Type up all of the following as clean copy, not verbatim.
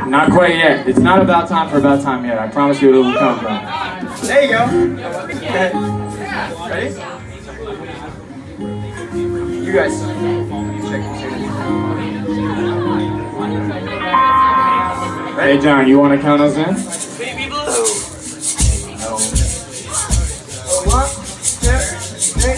Not quite yet. It's not about time for about time yet. I promise you it will come though. There you go. Okay. Ready? You guys check. Hey John, you want to count us in? One, two, three.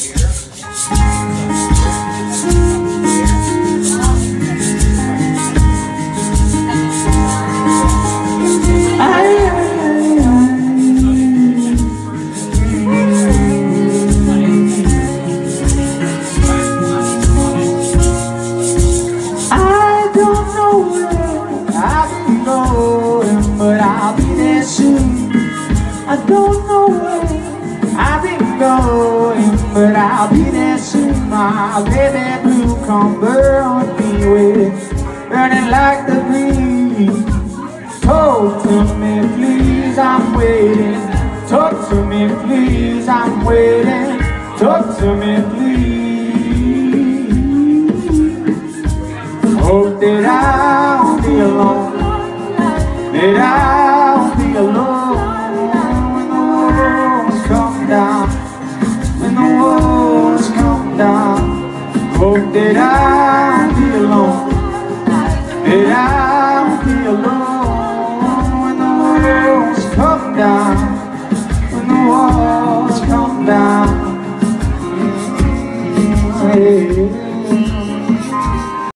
I don't know where I've been going, but I'll be there soon. My baby blue come burn me with, burning like the breeze. Talk to me please, I'm waiting. Talk to me please, I'm waiting. Talk to me please. Hope that I'll be alone, that I'll be alone. When the walls come down, hope that